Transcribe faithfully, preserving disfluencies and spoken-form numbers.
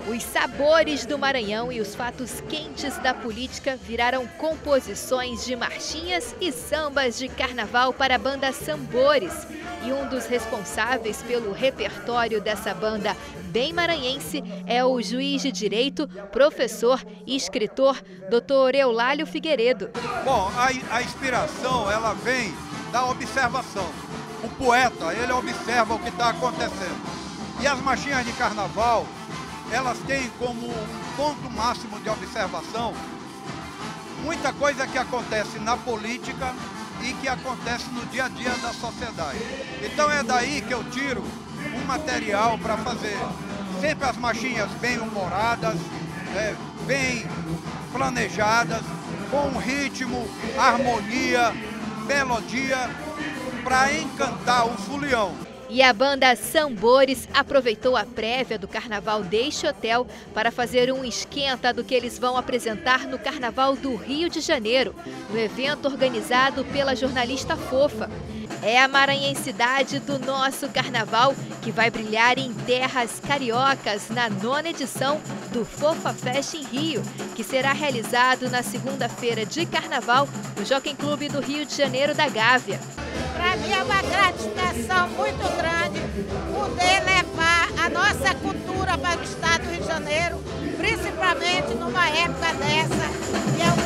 Os sabores do Maranhão e os fatos quentes da política viraram composições de marchinhas e sambas de carnaval para a banda Sambores. E um dos responsáveis pelo repertório dessa banda bem maranhense é o juiz de direito, professor e escritor doutor Eulálio Figueiredo. Bom, a, a inspiração ela vem da observação. O poeta, ele observa o que está acontecendo. E as marchinhas de carnaval, elas têm como um ponto máximo de observação muita coisa que acontece na política e que acontece no dia a dia da sociedade. Então é daí que eu tiro um material para fazer sempre as marchinhas bem humoradas, é, bem planejadas, com ritmo, harmonia, melodia, para encantar o fulião. E a banda Sambores aproveitou a prévia do Carnaval deste hotel para fazer um esquenta do que eles vão apresentar no Carnaval do Rio de Janeiro, no evento organizado pela jornalista Fofa. É a maranhensidade do nosso Carnaval que vai brilhar em terras cariocas na nona edição do Fofa Fest em Rio, que será realizado na segunda-feira de Carnaval no Jockey Club do Rio de Janeiro da Gávea. Para mim é uma gratificação muito grande poder levar a nossa cultura para o estado do Rio de Janeiro, principalmente numa época dessa, que é o